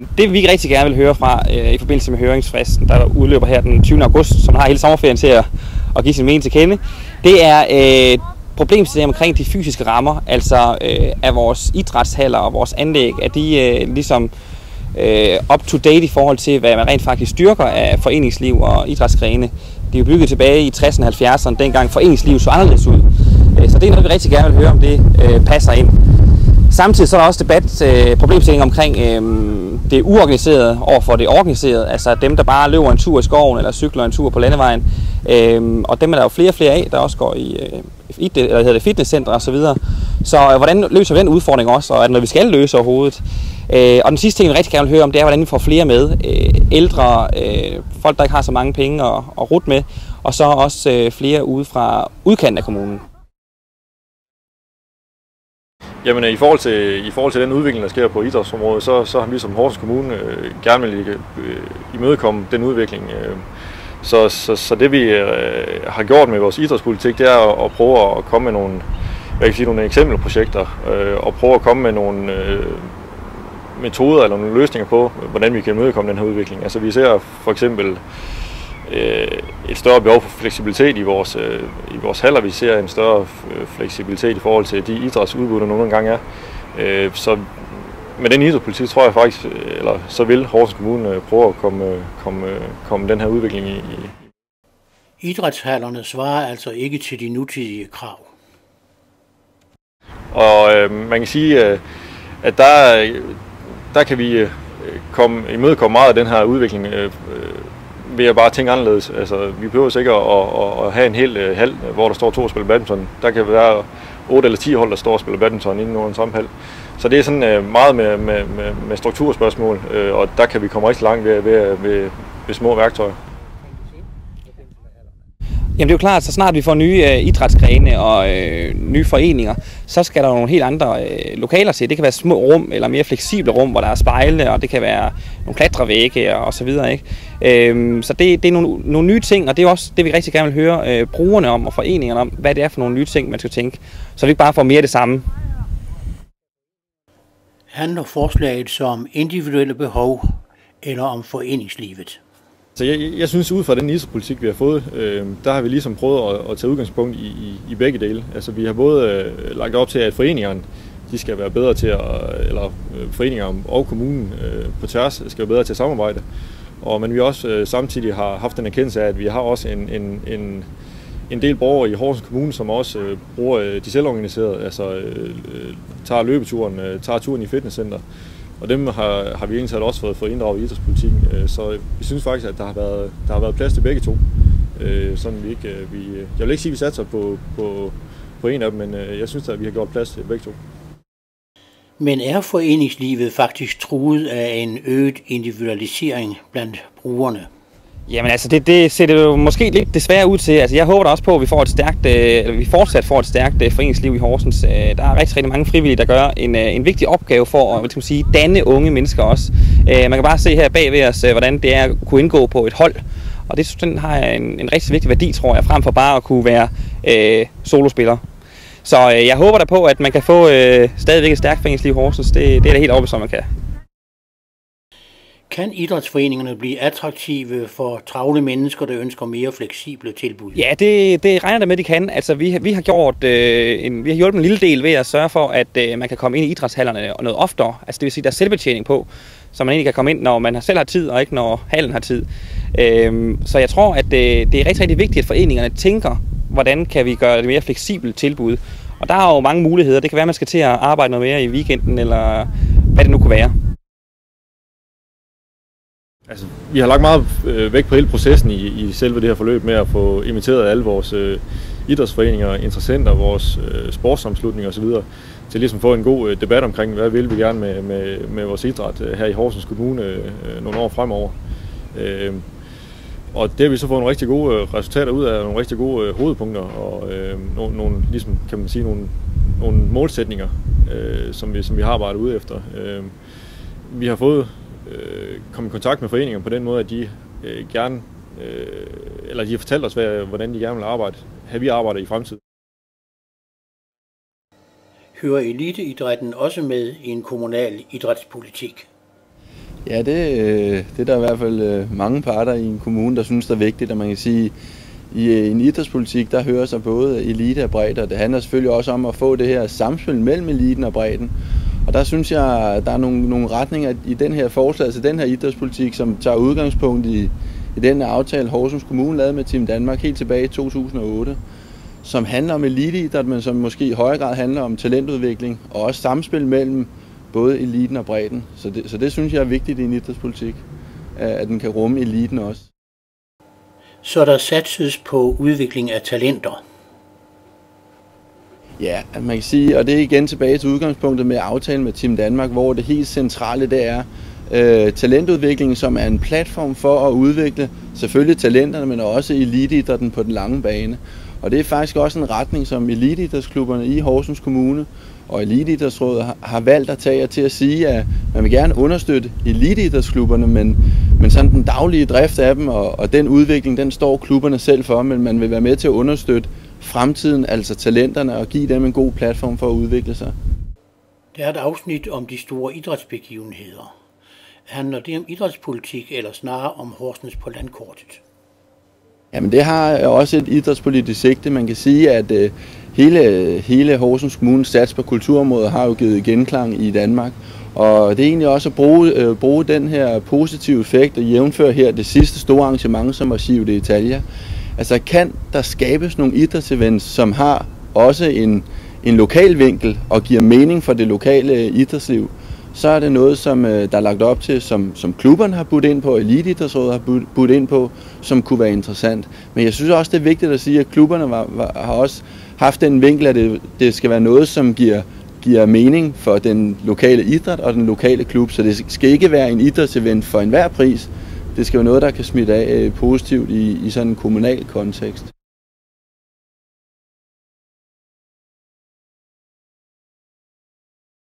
Det vi rigtig gerne vil høre fra i forbindelse med høringsfristen, der udløber her den 20. august, som har hele sommerferien til at give sin mening til kende, det er problemstillingen omkring de fysiske rammer, altså af vores idrætshaller og vores anlæg, at de ligesom up to date i forhold til, hvad man rent faktisk styrker af foreningsliv og idrætsgrene. De er jo bygget tilbage i 60'erne og 70'erne, dengang foreningslivet så anderledes ud. Så det er noget, vi rigtig gerne vil høre, om det passer ind. Samtidig så er der også problemstilling omkring det uorganiserede overfor det organiserede, altså dem, der bare løber en tur i skoven eller cykler en tur på landevejen. Og dem er der jo flere og flere af, der også går i fitnesscentre osv. Så hvordan løser vi den udfordring også, og er det noget, vi skal løse overhovedet? Og den sidste ting, vi rigtig gerne vil høre om, det er, hvordan vi får flere med. Ældre, folk, der ikke har så mange penge at rute med, og så også flere ude fra udkanten af kommunen. Jamen i forhold til den udvikling, der sker på idrætsområdet, så har vi som Horsens Kommune gerne vil imødekomme den udvikling. Så det vi har gjort med vores idrætspolitik, det er at prøve at komme med nogle eksempelprojekter, og prøve at komme med nogle metoder eller nogle løsninger på, hvordan vi kan imødekomme den her udvikling. Altså vi ser for eksempel et større behov for fleksibilitet i vores haller. Vi ser en større fleksibilitet i forhold til de idrætsudbud, der nogle gange er. Så med den idrætspolitik tror jeg faktisk, eller så vil Horsens Kommune prøve at komme den her udvikling i. Idrætshallerne svarer altså ikke til de nutidige krav. Og man kan sige, at der kan vi imødekomme meget af den her udvikling ved at bare tænke anderledes. Altså, vi behøver ikke at have en hel hal, hvor der står 2 og spiller badminton. Der kan være 8 eller 10 hold, der står og spiller badminton inden under en samme hal. Så det er sådan meget med strukturspørgsmål, og der kan vi komme rigtig langt ved små værktøjer. Jamen det er jo klart, så snart vi får nye idrætsgrene og nye foreninger, så skal der nogle helt andre lokaler til. Det kan være små rum eller mere fleksible rum, hvor der er spejle, og det kan være nogle klatrevægge og så videre, ikke? Så det er nogle nye ting, og det er også det, vi rigtig gerne vil høre brugerne om og foreningerne om, hvad det er for nogle nye ting, man skal tænke, så vi ikke bare får mere af det samme. Handler forslaget som individuelle behov eller om foreningslivet? Så jeg synes, ud fra den idrætspolitik, vi har fået, der har vi ligesom prøvet at tage udgangspunkt i begge dele. Altså vi har både lagt op til, at foreningerne de skal være bedre til eller foreninger og kommunen på tværs skal være bedre til at samarbejde. Men vi også samtidig har haft en erkendelse af, at vi har også en del borgere i Horsens Kommune, som også bruger de selvorganiserede, altså tager løbeturen, tager turen i fitnesscenter. Og dem har vi egentlig også fået inddraget i idrætspolitikken, så vi synes faktisk, at der har været plads til begge to. Sådan jeg vil ikke sige, at vi satser på en af dem, men jeg synes, at vi har gjort plads til begge to. Men er foreningslivet faktisk truet af en øget individualisering blandt brugerne? Jamen altså, det ser det jo måske lidt desværre ud til. Altså, jeg håber da også på, at vi fortsat får et stærkt foreningsliv i Horsens. Der er rigtig mange frivillige, der gør en vigtig opgave for at danne unge mennesker også. Man kan bare se her bag ved os, hvordan det er at kunne indgå på et hold. Og den har en rigtig vigtig værdi, tror jeg, frem for bare at kunne være solospiller. Så jeg håber da på, at man kan få stadigvæk et stærkt foreningsliv i Horsens. Det er da helt overbevist, man kan. Kan idrætsforeningerne blive attraktive for travle mennesker, der ønsker mere fleksible tilbud? Ja, det regner der med, de kan. Altså, vi har hjulpet en lille del ved at sørge for, at man kan komme ind i idrætshallerne noget oftere. Altså, det vil sige, der er selvbetjening på, så man egentlig kan komme ind, når man selv har tid, og ikke når hallen har tid. Så jeg tror, at det er rigtig, rigtig vigtigt, at foreningerne tænker, hvordan kan vi gøre det mere fleksibelt tilbud. Og der er jo mange muligheder. Det kan være, at man skal til at arbejde noget mere i weekenden, eller hvad det nu kunne være. Altså, vi har lagt meget vægt på hele processen i selve det her forløb med at få inviteret alle vores idrætsforeninger, interessenter, vores sportssammenslutninger osv. til ligesom at få en god debat omkring, hvad vil vi gerne med vores idræt her i Horsens Kommune nogle år fremover. Og det har vi så fået nogle rigtig gode resultater ud af, nogle rigtig gode hovedpunkter og nogle ligesom, kan man sige, nogle målsætninger, som vi har arbejdet ude efter. Vi har fået komme i kontakt med foreninger på den måde, at de gerne, eller de har fortalt os, hvordan de gerne vil arbejde, vi arbejder i fremtiden. Hører eliteidrætten også med i en kommunal idrætspolitik? Ja, det er der i hvert fald mange parter i en kommune, der synes, det er vigtigt, at man kan sige, i en idrætspolitik, der hører sig både elite og bredde, og det handler selvfølgelig også om at få det her samspil mellem eliten og bredden. Og der synes jeg, der er nogle retninger i den her forslag, altså den her idrætspolitik, som tager udgangspunkt i den aftale, Horsens Kommune lavede med Team Danmark helt tilbage i 2008, som handler om eliteidræt, men som måske i højere grad handler om talentudvikling, og også samspil mellem både eliten og bredden. Så det synes jeg er vigtigt i en idrætspolitik, at den kan rumme eliten også. Så der satses på udvikling af talenter. Ja, man kan sige, og det er igen tilbage til udgangspunktet med aftalen med Team Danmark, hvor det helt centrale det er talentudvikling, som er en platform for at udvikle selvfølgelig talenterne, men også eliteidrætten på den lange bane. Og det er faktisk også en retning, som eliteidrætsklubberne i Horsens Kommune og Eliteidrætsrådet har valgt at tage til at sige, at man vil gerne understøtte eliteidrætsklubberne, men sådan den daglige drift af dem og den udvikling, den står klubberne selv for, men man vil være med til at understøtte fremtiden, altså talenterne, og give dem en god platform for at udvikle sig. Der er et afsnit om de store idrætsbegivenheder. Handler det om idrætspolitik, eller snarere om Horsens på landkortet? Jamen det har også et idrætspolitisk sigte. Man kan sige, at hele Horsens Kommunes sats på kulturområdet har jo givet genklang i Danmark. Og det er egentlig også at bruge den her positive effekt og jævnføre her det sidste store arrangement, som var Giro d'Italia. Altså kan der skabes nogle idrætsevents, som har også en lokal vinkel og giver mening for det lokale idrætsliv, så er det noget, som der er lagt op til, som klubberne har budt ind på, Eliteidrætsrådet har budt ind på, som kunne være interessant. Men jeg synes også, det er vigtigt at sige, at klubberne har også haft den vinkel, at det skal være noget, som giver mening for den lokale idræt og den lokale klub. Så det skal ikke være en idrætsevent for enhver pris. Det skal være noget, der kan smitte af positivt i sådan en kommunal kontekst.